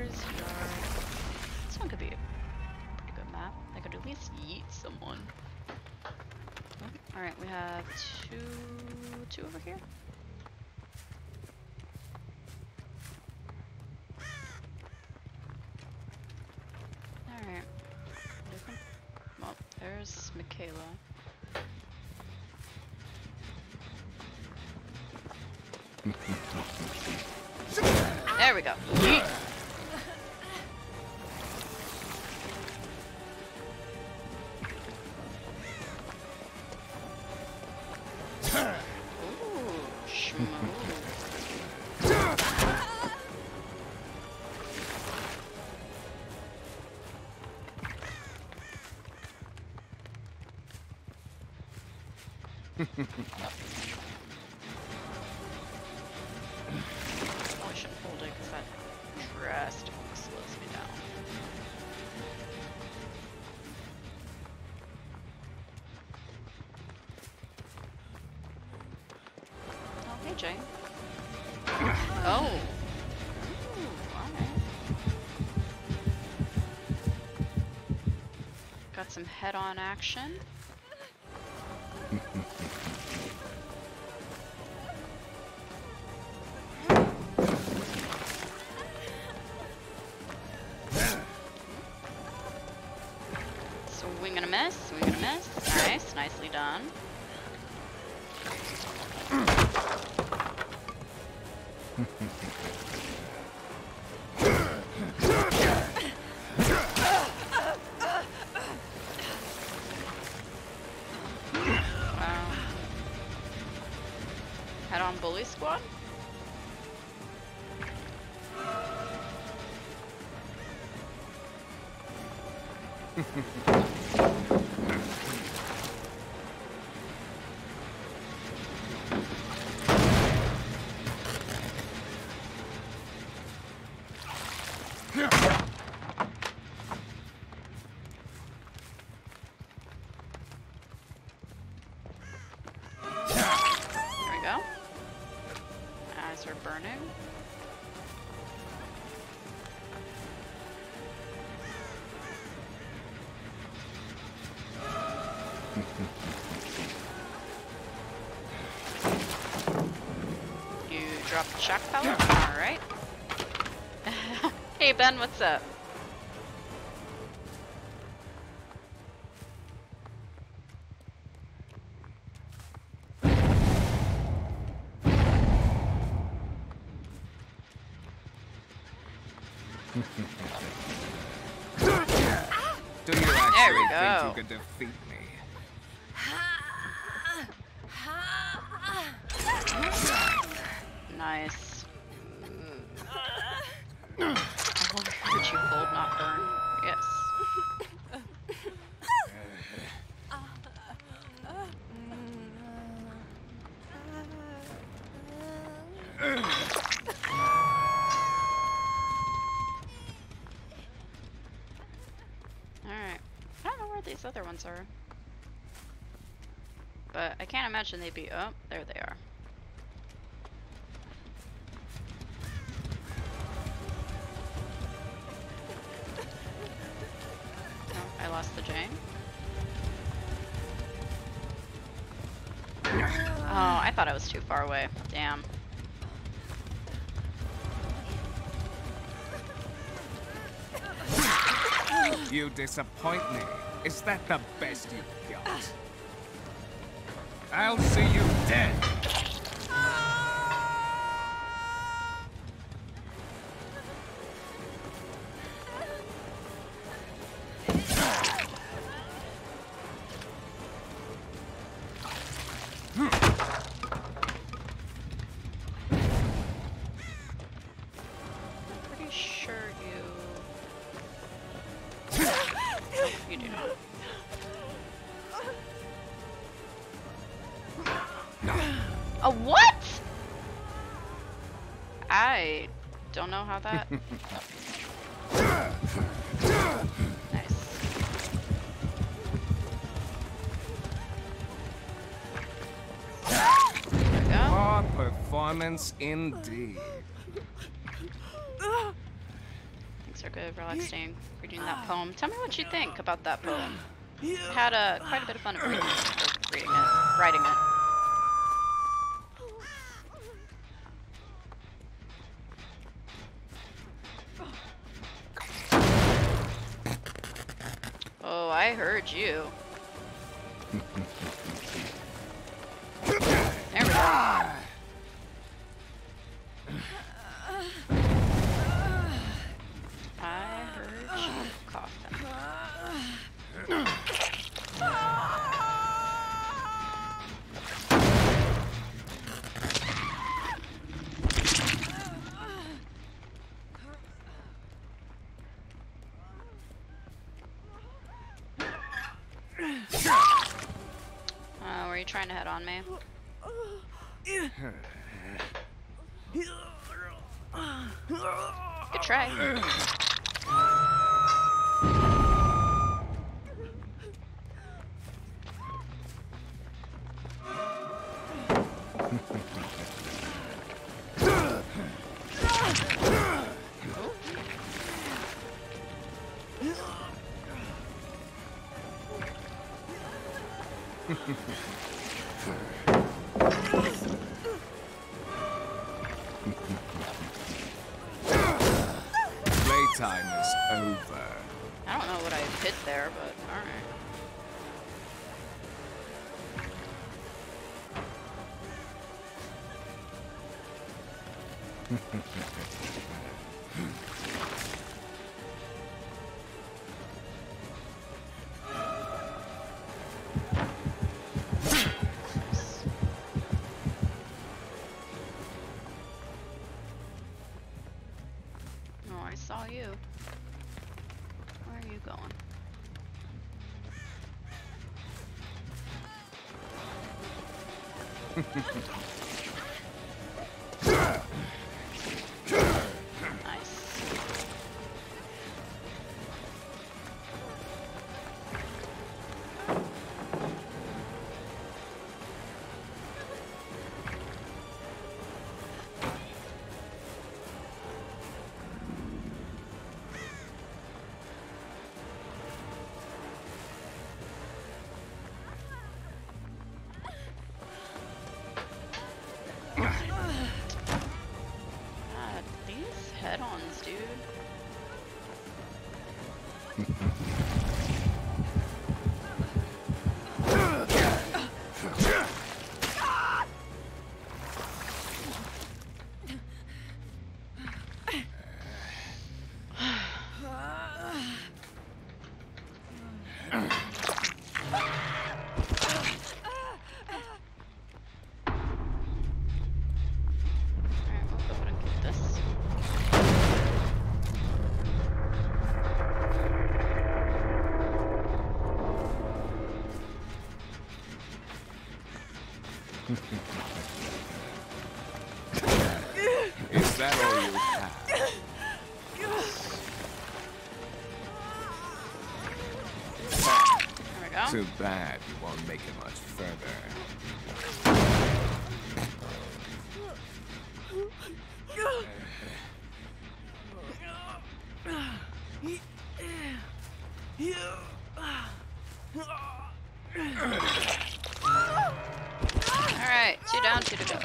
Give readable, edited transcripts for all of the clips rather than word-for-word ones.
Key-Wielder's Yard. This one could be a pretty good map. I could at least yeet someone. Alright, we have two over here. Alright. Well, there's Michaela. There we go. Yeet. Probably shouldn't hold it because that drastically slows me down. Oh, hey, Jane. Oh. Ooh, alright. Got some head-on action. Swing and a miss, swing and a miss. Nice, nicely done. Wow. Head on bully squad? There we go. Eyes are burning. You drop the shock pellet? Alright. Hey Ben, what's up? Do you actually go. think you could defeat me? Nice. Oh, did you fold, not burn? Yes. Alright. I don't know where these other ones are. But I can't imagine they'd be... Oh, there they are. Oh, I lost the Jane. Oh, I thought I was too far away. Damn. You disappoint me. Is that the best you've got? I'll see you dead. Pretty sure you... Nope, you do not. A what? I don't know how that... Nice. There we go. Poor performance indeed. good, relaxing, reading that poem. Tell me what you think about that poem. I had quite a bit of fun writing it. Oh, I heard you. There we go. I heard you coughing. Were you trying to head on me? Good try. Playtime is over. I don't know what I hit there, but alright. Oh, I saw you. Where are you going? Nice. God, these head-ons, dude. Alright, we'll go ahead and get this. Is that all you have? There we go. Too bad you won't make it much further. Alright, 2 down, 2 to go.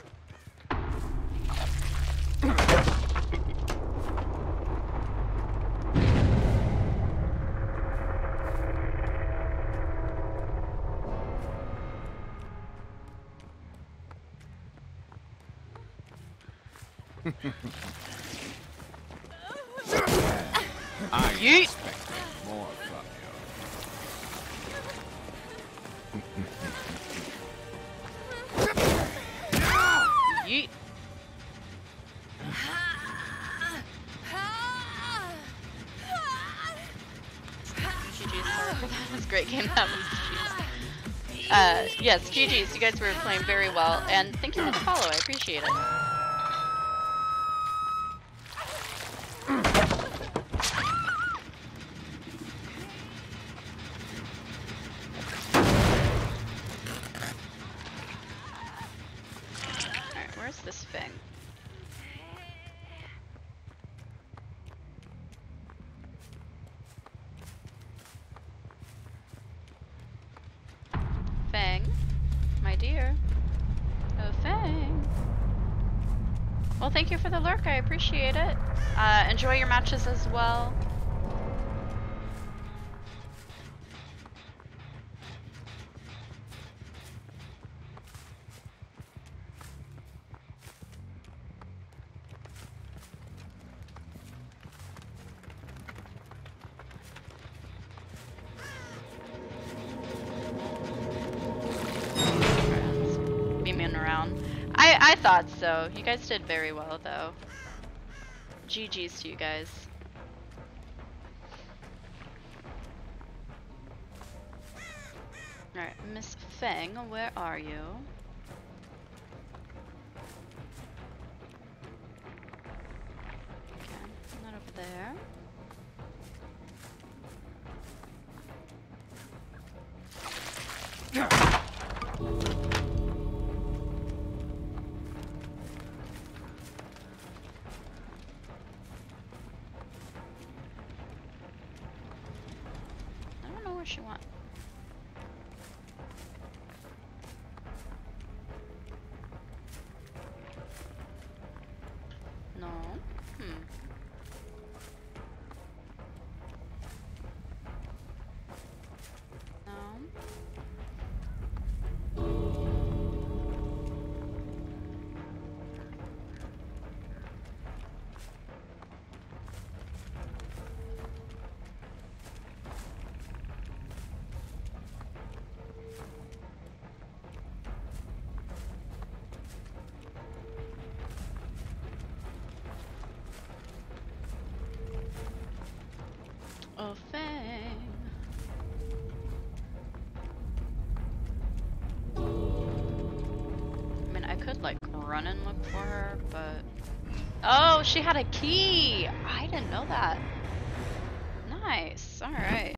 I Yeet. expected more from Yeet. GG's sorry for that. That was a great game. That was GG's. Yes, GG's. You guys were playing very well, and thank you for the follow. I appreciate it. Alright, where's this Feng? Well, thank you for the lurk. I appreciate it. Enjoy your matches as well. Beaming around. I thought so. You guys did very well, though. GG's to you guys. Alright, Miss Feng, where are you? Okay, not over there. I don't know where she went. No. No. Oh, Feng. I mean, I could like run and look for her, but oh, she had a key. I didn't know that. Nice. All right.